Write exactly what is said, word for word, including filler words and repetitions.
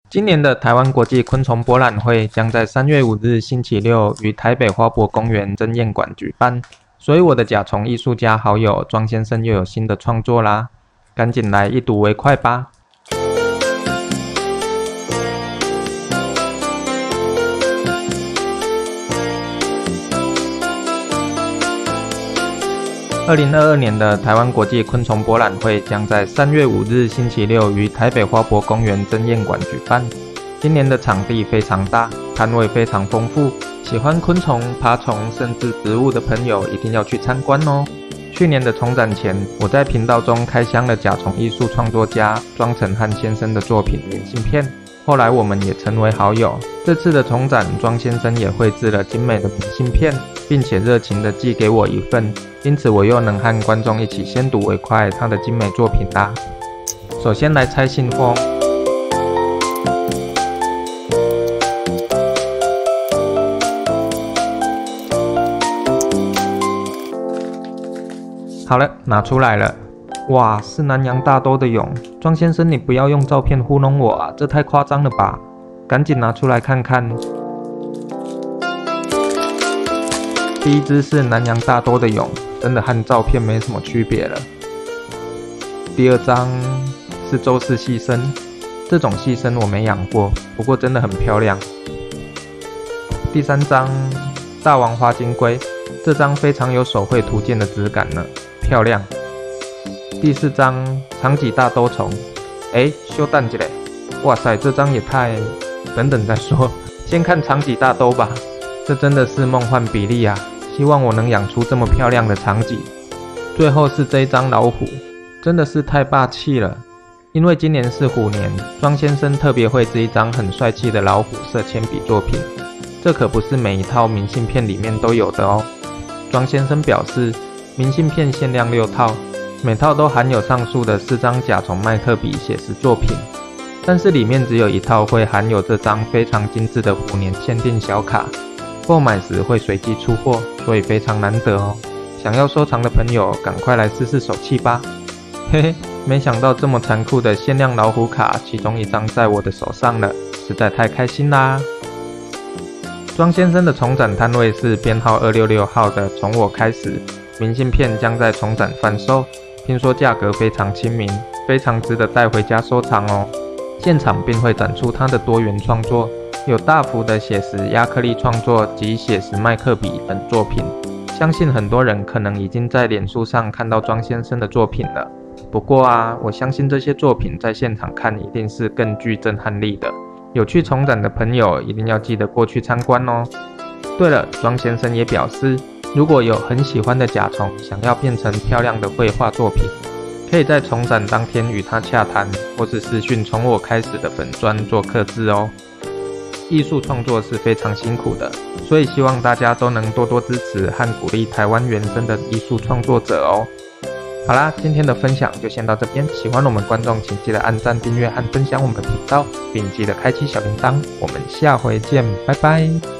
今年的台湾国际昆虫博览会将在三月五日星期六于台北花博公园珍宴馆举办，所以我的甲虫艺术家好友庄先生又有新的创作啦，赶紧来一睹为快吧！二零二二年的台湾国际昆虫博览会将在三月五日星期六于台北花博公园珍宴馆举办。今年的场地非常大，摊位非常丰富，喜欢昆虫、爬虫甚至植物的朋友一定要去参观哦。去年的虫展前，我在频道中开箱了甲虫艺术创作家庄成汉先生的作品明信片，后来我们也成为好友。这次的虫展，庄先生也绘制了精美的明信片，并且热情地寄给我一份，因此我又能和观众一起先睹为快他的精美作品啦。首先来拆信封，好了，拿出来了。哇，是南洋大兜的蛹，庄先生你不要用照片糊弄我啊，这太夸张了吧，赶紧拿出来看看。第一只是南洋大兜的蛹，真的和照片没什么区别了。第二张是周氏细参，这种细参我没养过，不过真的很漂亮。第三张大王花金龟，这张非常有手绘图鉴的质感呢，漂亮。第四张长脊大兜虫，哎，休蛋一下，哇塞，这张也太……等等再说，先看长脊大兜吧。这真的是梦幻比例啊！希望我能养出这么漂亮的长脊。最后是这一张老虎，真的是太霸气了。因为今年是虎年，庄先生特别绘制一张很帅气的老虎色铅笔作品，这可不是每一套明信片里面都有的哦。庄先生表示，明信片限量六套，每套都含有上述的四张甲虫麦克笔写实作品，但是里面只有一套会含有这张非常精致的虎年限定小卡，购买时会随机出货，所以非常难得哦。想要收藏的朋友赶快来试试手气吧。嘿嘿，没想到这么残酷的限量老虎卡，其中一张在我的手上了，实在太开心啦！庄先生的虫展摊位是编号二六六号的从我开始，明信片将在虫展贩售，听说价格非常亲民，非常值得带回家收藏哦。现场并会展出他的多元创作，有大幅的写实亚克力创作及写实麦克笔等作品，相信很多人可能已经在脸书上看到庄先生的作品了。不过啊，我相信这些作品在现场看一定是更具震撼力的。有去虫展的朋友一定要记得过去参观哦。对了，庄先生也表示，如果有很喜欢的甲虫想要变成漂亮的绘画作品，可以在虫展当天与他洽谈，或是私讯从我开始的粉专做客制哦。艺术创作是非常辛苦的，所以希望大家都能多多支持和鼓励台湾原生的艺术创作者哦。好啦，今天的分享就先到这边，喜欢我们观众请记得按赞、订阅和分享我们的频道，并记得开启小铃铛。我们下回见，拜拜。